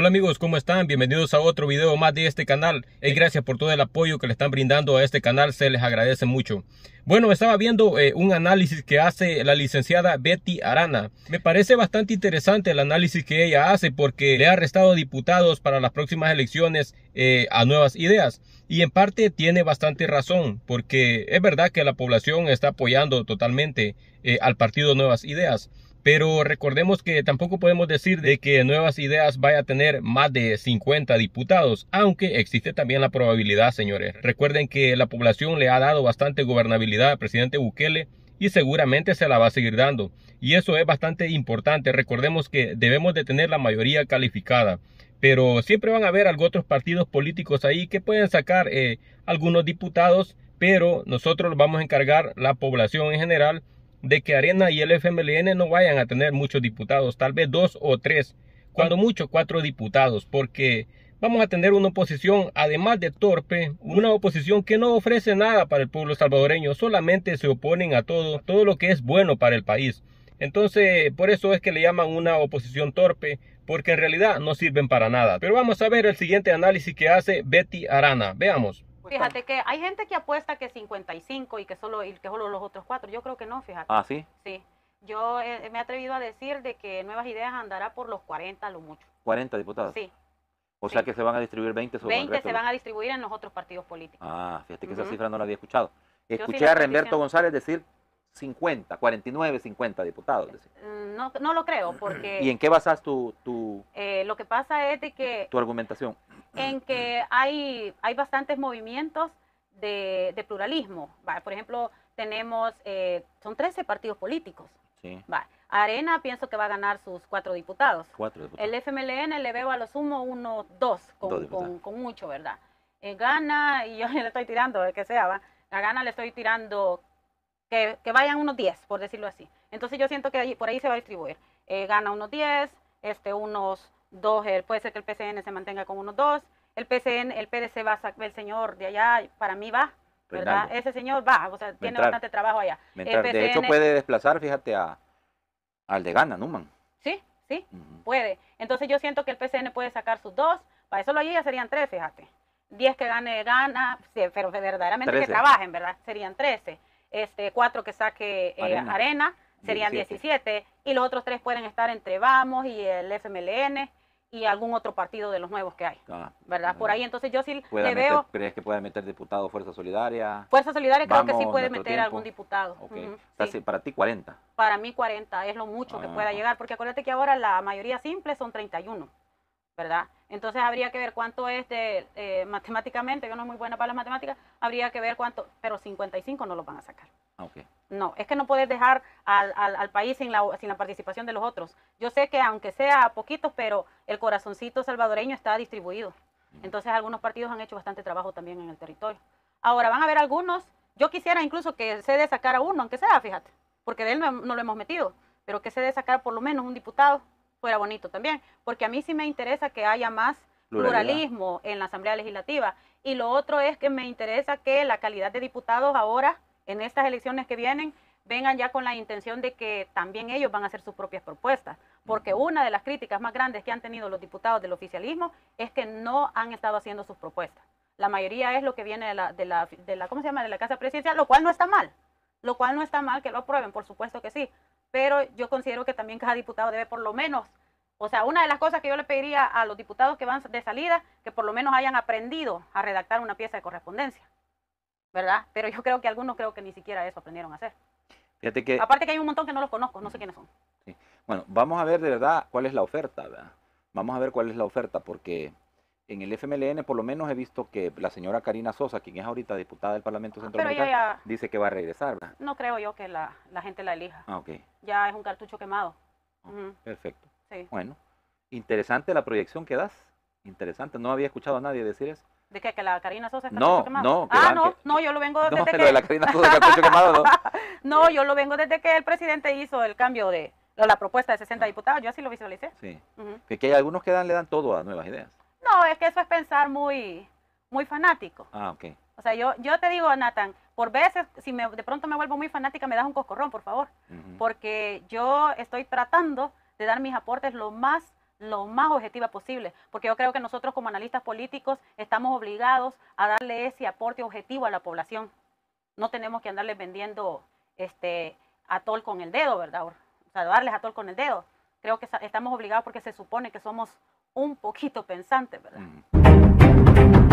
amigos, ¿cómo están? Bienvenidos a otro video más de este canal. Y gracias por todo el apoyo que le están brindando a este canal, se les agradece mucho. Bueno, estaba viendo un análisis que hace la licenciada Betty Arana. Me parece bastante interesante el análisis que ella hace porque le ha restado diputados para las próximas elecciones a Nuevas Ideas. Y en parte tiene bastante razón, porque es verdad que la población está apoyando totalmente al partido Nuevas Ideas. Pero recordemos que tampoco podemos decir de que Nuevas Ideas vaya a tener más de 50 diputados, aunque existe también la probabilidad, señores. Recuerden que la población le ha dado bastante gobernabilidad al presidente Bukele y seguramente se la va a seguir dando. Y eso es bastante importante. Recordemos que debemos de tener la mayoría calificada. Pero siempre van a haber otros partidos políticos ahí que pueden sacar algunos diputados, pero nosotros vamos a encargar, la población en general, de que Arena y el FMLN no vayan a tener muchos diputados, tal vez 2 o 3, cuando mucho 4 diputados, porque vamos a tener una oposición, además de torpe, una oposición que no ofrece nada para el pueblo salvadoreño, solamente se oponen a todo lo que es bueno para el país. Entonces, por eso es que le llaman una oposición torpe, porque en realidad no sirven para nada. Pero vamos a ver el siguiente análisis que hace Betty Arana. Veamos. Fíjate que hay gente que apuesta que 55 y que solo los otros 4. Yo creo que no, fíjate. ¿Ah, sí? Sí. Yo me he atrevido a decir de que Nuevas Ideas andará por los 40 a lo mucho. 40 diputados. Sí. O sea que se van a distribuir 20 sobre el 20 resto. se van a distribuir en los otros partidos políticos. Ah, fíjate que esa cifra no la había escuchado. sí Escuché la a estoy Remberto diciendo. González decir 50, 49, 50 diputados. No lo creo, porque ¿Y en qué basas tu lo que pasa es de que argumentación? en que hay bastantes movimientos de pluralismo. Por ejemplo, tenemos, son 13 partidos políticos. Sí. Arena pienso que va a ganar sus 4 diputados. 4 diputados. El FMLN le veo a lo sumo unos 2, con mucho, ¿verdad? Gana, y yo le estoy tirando, que sea, ¿va? A Gana le estoy tirando que vayan unos 10, por decirlo así. Entonces yo siento que por ahí se va a distribuir. Gana unos 10, unos 2, puede ser que el PCN se mantenga con unos 2. El PDC va a sacar, el señor de allá, para mí va, ¿verdad? Reinaldo. Ese señor va, o sea, tiene bastante trabajo allá. De hecho puede desplazar, fíjate, al de Gana, Numan. Sí, puede. Entonces yo siento que el PCN puede sacar sus 2, para eso allí ya serían 3, fíjate. 10 que gane Gana, sí, pero verdaderamente 13. que trabajen, ¿verdad? Serían 13. 4 que saque Arena serían 17. Y los otros 3 pueden estar entre Vamos y el FMLN y algún otro partido de los nuevos que hay, ¿verdad? Por ahí entonces yo sí le veo... ¿Crees que puede meter diputado Fuerza Solidaria? Fuerza Solidaria creo que sí Vamos, puede Nuestro meter Tiempo. algún diputado. Okay. Sí. Para ti 40. Para mí 40 es lo mucho que pueda llegar, porque acuérdate que ahora la mayoría simple son 31, ¿verdad? Entonces habría que ver cuánto es de, matemáticamente, yo no soy muy buena para las matemáticas, habría que ver cuánto, pero 55 no lo van a sacar. Okay. No, es que no puedes dejar al país sin la participación de los otros. Yo sé que aunque sea poquitos, pero el corazoncito salvadoreño está distribuido. Entonces algunos partidos han hecho bastante trabajo también en el territorio. Ahora van a haber algunos, yo quisiera incluso que se sacara uno, aunque sea, fíjate, porque de él no lo hemos metido, pero que se sacar por lo menos un diputado, fuera bonito también, porque a mí sí me interesa que haya más pluralismo en la Asamblea Legislativa. Y lo otro es que me interesa que la calidad de diputados ahora, en estas elecciones que vienen, vengan ya con la intención de que también ellos van a hacer sus propias propuestas. Porque una de las críticas más grandes que han tenido los diputados del oficialismo es que no han estado haciendo sus propuestas. La mayoría es lo que viene de la ¿cómo se llama?, de la Casa Presidencial, lo cual no está mal. Lo cual no está mal que lo aprueben, por supuesto que sí. Pero yo considero que también cada diputado debe por lo menos, o sea, una de las cosas que yo le pediría a los diputados que van de salida, que por lo menos hayan aprendido a redactar una pieza de correspondencia, ¿verdad? Pero yo creo que algunos ni siquiera eso aprendieron a hacer. Fíjate que... Aparte que hay un montón que no los conozco, no sé quiénes son. Sí. Bueno, vamos a ver de verdad cuál es la oferta, ¿verdad? Vamos a ver cuál es la oferta, porque en el FMLN por lo menos he visto que la señora Karina Sosa, quien es ahorita diputada del Parlamento Centroamericano, dice que va a regresar, ¿verdad? No creo yo que la gente la elija. Ok. Ya es un cartucho quemado. Perfecto. Sí. Bueno, interesante la proyección que das. Interesante, no había escuchado a nadie decir eso. ¿De qué? ¿Que la Karina Sosa es No, cartucho quemado? no, yo lo vengo no, desde lo que... de la Karina Sosa es cartucho quemado, ¿no? No, yo lo vengo desde que el presidente hizo el cambio de la propuesta de 60 diputados, yo así lo visualicé. Sí, que hay algunos que le dan todo a Nuevas Ideas. No, es que eso es pensar muy fanático. Ah, ok. O sea, yo te digo, Nathan, por veces, si de pronto me vuelvo muy fanática, me das un coscorrón, por favor. Porque yo estoy tratando de dar mis aportes lo más lo más objetiva posible, porque yo creo que nosotros como analistas políticos estamos obligados a darle ese aporte objetivo a la población. No tenemos que andarles vendiendo atol con el dedo, ¿verdad? O sea, darles atol con el dedo. Creo que estamos obligados porque se supone que somos un poquito pensantes, ¿verdad?